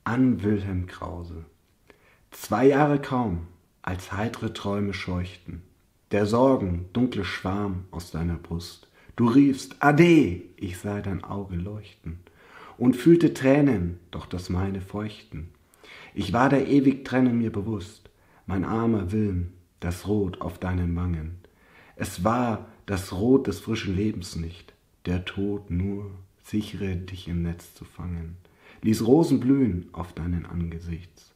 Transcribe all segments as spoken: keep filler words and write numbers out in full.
an Wilhelm Krause. Zwei Jahre kaum, als heitere Träume scheuchten, der Sorgen dunkle Schwarm aus deiner Brust. Du riefst, Ade, ich sah dein Auge leuchten und fühlte Tränen, doch das meine feuchten. Ich war der ewig Trennung mir bewusst, mein armer Wilm, das Rot auf deinen Wangen. Es war das Rot des frischen Lebens nicht, der Tod nur, sichere dich im Netz zu fangen, ließ Rosen blühen auf deinen Angesichts.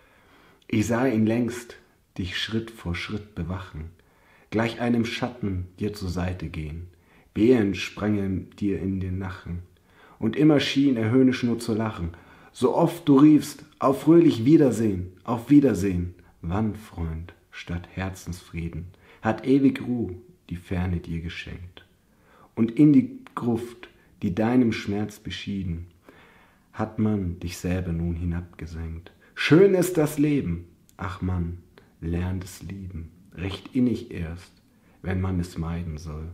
Ich sah ihn längst dich Schritt vor Schritt bewachen, gleich einem Schatten dir zur Seite gehen, bebend sprangen dir in den Nachen, und immer schien er höhnisch nur zu lachen, so oft du riefst, auf fröhlich Wiedersehen, auf Wiedersehen. Wann, Freund, statt Herzensfrieden, hat ewig Ruh die Ferne dir geschenkt? Und in die Gruft, die deinem Schmerz beschieden, hat man dich selber nun hinabgesenkt. Schön ist das Leben, ach Mann, lernt es lieben, recht innig erst, wenn man es meiden soll.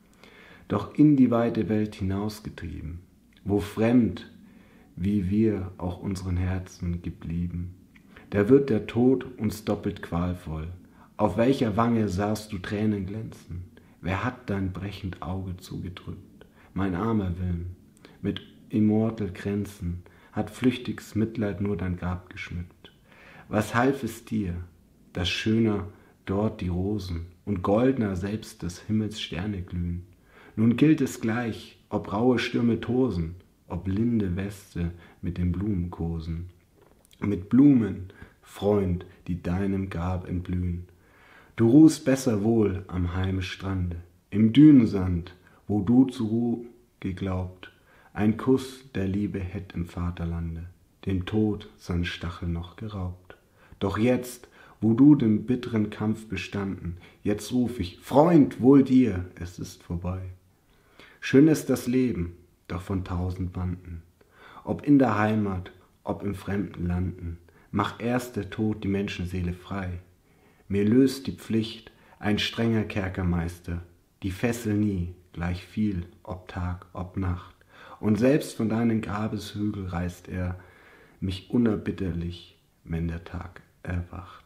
Doch in die weite Welt hinausgetrieben, wo fremd, wie wir auch unseren Herzen geblieben, da wird der Tod uns doppelt qualvoll. Auf welcher Wange sahst du Tränen glänzen? Wer hat dein brechend Auge zugedrückt? Mein armer Wilm, mit immortal Kränzen, hat flüchtiges Mitleid nur dein Grab geschmückt. Was half es dir, dass schöner dort die Rosen und goldner selbst des Himmels Sterne glühen? Nun gilt es gleich, ob raue Stürme tosen, ob linde Weste mit den Blumen kosen. Mit Blumen, Freund, die deinem Grab entblühen. Du ruhst besser wohl am Heimstrande, im Dünensand, wo du zu Ruh geglaubt, ein Kuss der Liebe hätt im Vaterlande dem Tod sein Stachel noch geraubt. Doch jetzt, wo du den bitteren Kampf bestanden, jetzt ruf ich, Freund, wohl dir, es ist vorbei. Schön ist das Leben, doch von tausend Banden, ob in der Heimat, ob im fremden Landen, macht erst der Tod die Menschenseele frei. Mir löst die Pflicht ein strenger Kerkermeister, die Fessel nie, gleich viel, ob Tag, ob Nacht. Und selbst von deinen Grabeshügel reißt er mich unerbitterlich, wenn der Tag erwacht.